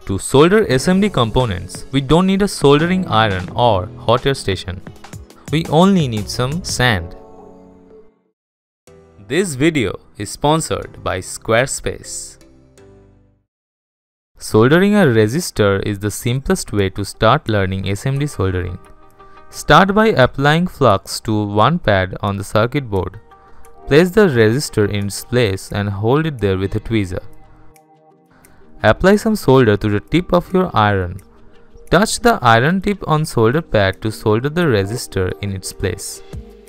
To solder SMD components, we don't need a soldering iron or hot air station. We only need some sand. This video is sponsored by Squarespace. Soldering a resistor is the simplest way to start learning SMD soldering. Start by applying flux to one pad on the circuit board. Place the resistor in its place and hold it there with a tweezer. Apply some solder to the tip of your iron. Touch the iron tip on solder pad to solder the resistor in its place.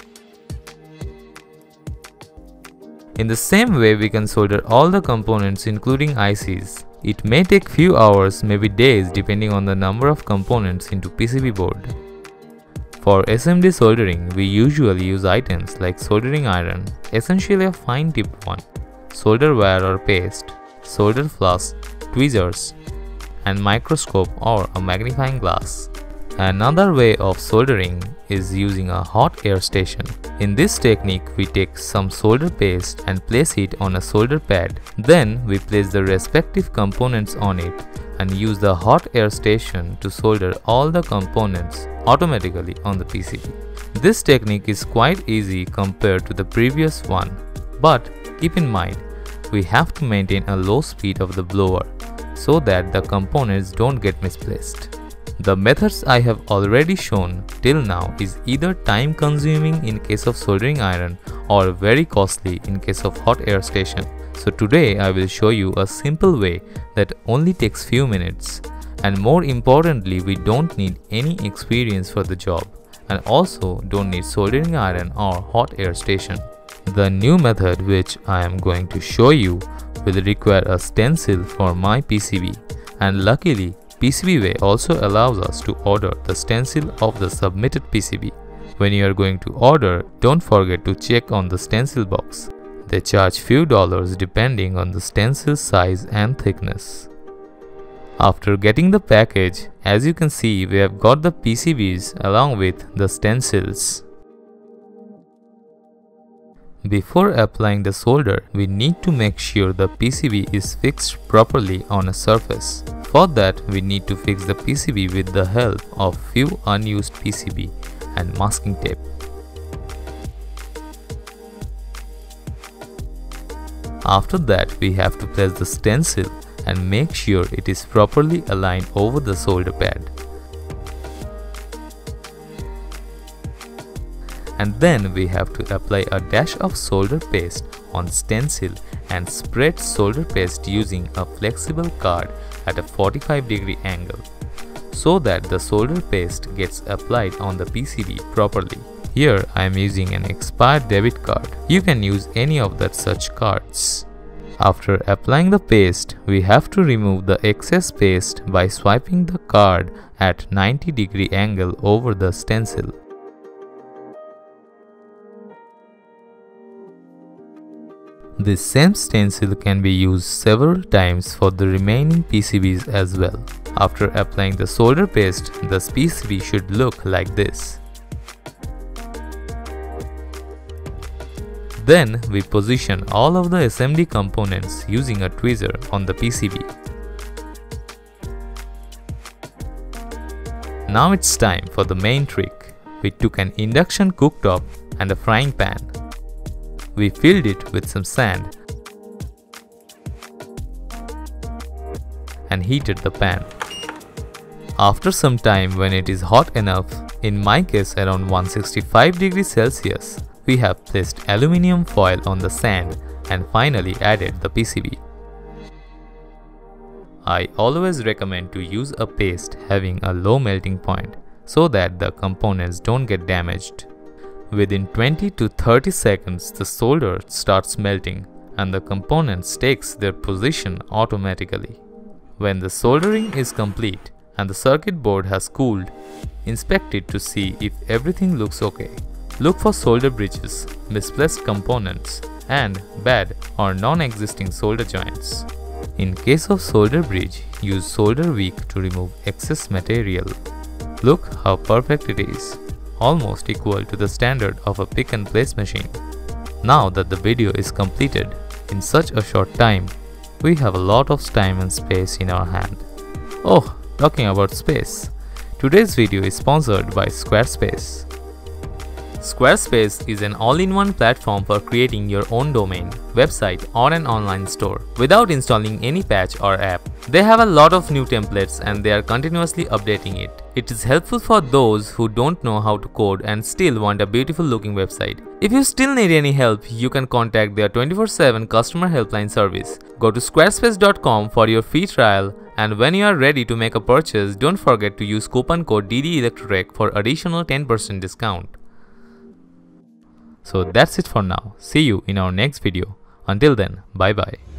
In the same way, we can solder all the components including ICs. It may take few hours, maybe days, depending on the number of components into PCB board. For SMD soldering, we usually use items like soldering iron, essentially a fine tipped one, solder wire or paste, solder flux, tweezers, and microscope or a magnifying glass. Another way of soldering is using a hot air station. In this technique, we take some solder paste and place it on a solder pad. Then we place the respective components on it and use the hot air station to solder all the components automatically on the PCB. This technique is quite easy compared to the previous one, but keep in mind, we have to maintain a low speed of the blower so that the components don't get misplaced. The methods I have already shown till now is either time consuming in case of soldering iron or very costly in case of hot air station. So today I will show you a simple way that only takes few minutes, and more importantly, we don't need any experience for the job and also don't need soldering iron or hot air station. The new method which I am going to show you will require a stencil for my PCB, and luckily PCBWay also allows us to order the stencil of the submitted PCB. When you are going to order, don't forget to check on the stencil box. They charge few dollars depending on the stencil size and thickness. After getting the package, as you can see, we have got the PCBs along with the stencils. Before applying the solder, we need to make sure the PCB is fixed properly on a surface. For that, we need to fix the PCB with the help of few unused PCB and masking tape. After that, we have to place the stencil and make sure it is properly aligned over the solder pad. And then we have to apply a dash of solder paste on stencil and spread solder paste using a flexible card at a 45-degree angle so that the solder paste gets applied on the PCB properly. Here I am using an expired debit card. You can use any of that such cards. After applying the paste, we have to remove the excess paste by swiping the card at 90-degree angle over the stencil. This same stencil can be used several times for the remaining PCBs as well. After applying the solder paste, the PCB should look like this. Then we position all of the SMD components using a tweezer on the PCB. Now it's time for the main trick. We took an induction cooktop and a frying pan. We filled it with some sand and heated the pan. After some time, when it is hot enough, in my case around 165 degrees Celsius, we have placed aluminium foil on the sand and finally added the PCB. I always recommend to use a paste having a low melting point so that the components don't get damaged. Within 20 to 30 seconds, the solder starts melting and the components takes their position automatically. When the soldering is complete and the circuit board has cooled, inspect it to see if everything looks okay. Look for solder bridges, misplaced components, and bad or non-existing solder joints. In case of solder bridge, use solder wick to remove excess material. Look how perfect it is, almost equal to the standard of a pick and place machine. Now that the video is completed, in such a short time, we have a lot of time and space in our hand. Oh, talking about space. Today's video is sponsored by Squarespace. Squarespace is an all-in-one platform for creating your own domain, website or an online store without installing any patch or app. They have a lot of new templates and they are continuously updating it. It is helpful for those who don't know how to code and still want a beautiful looking website. If you still need any help, you can contact their 24/7 customer helpline service. Go to squarespace.com for your free trial, and when you are ready to make a purchase, don't forget to use coupon code DDElectrotech for additional 10% discount. So that's it for now. See you in our next video. Until then, bye bye.